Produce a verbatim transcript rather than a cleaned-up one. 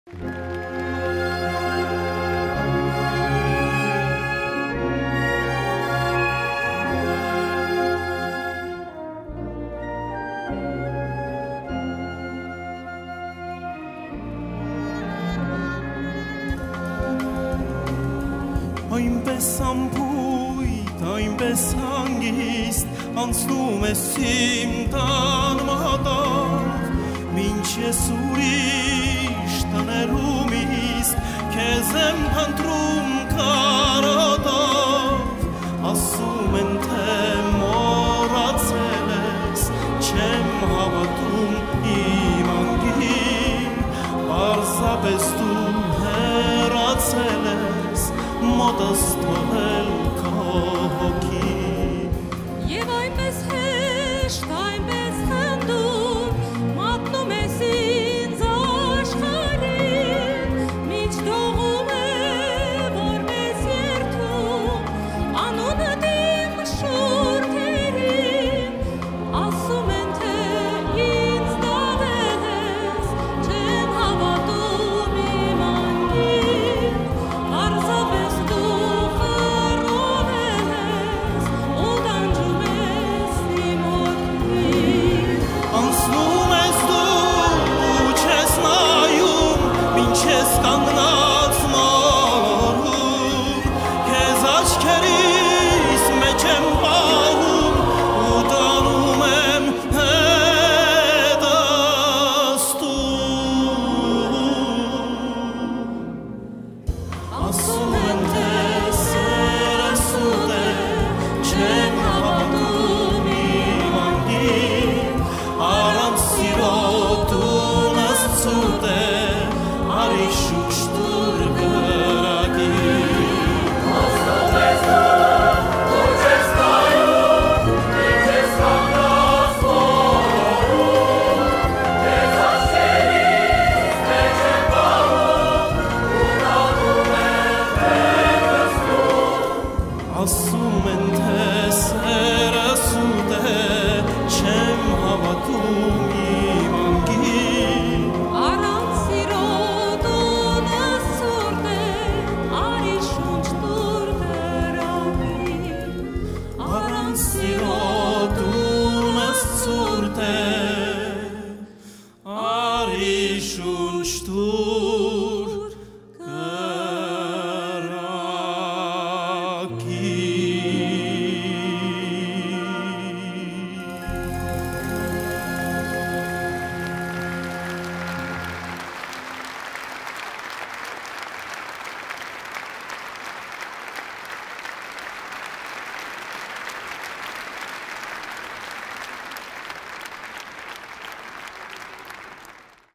Այնպես ամբույթ, այնպես հանգիստ, անցնում ես իմ տան մատով, մինչ ես ուրիշ տներում իսկ, քեզ եմ փնտրում կարոտով, ասում են թե մոռացել ես, չեմ հավատում իմ անգին, պարզապես դու հեռացել ես, մոտս թողել քո հոգին Եվ այնպես հեշտ, այնպես խնդում մատնում ես ինձ աշխարհին Միջ դողում է, որպես երդում անունդ իմ շուրթերին Ասում են, թե ինձ դաղել ես Չեմ հավատում իմ անգին Պարզապես Անցնում ես դու, չես նայում, մինչ ես կանգնած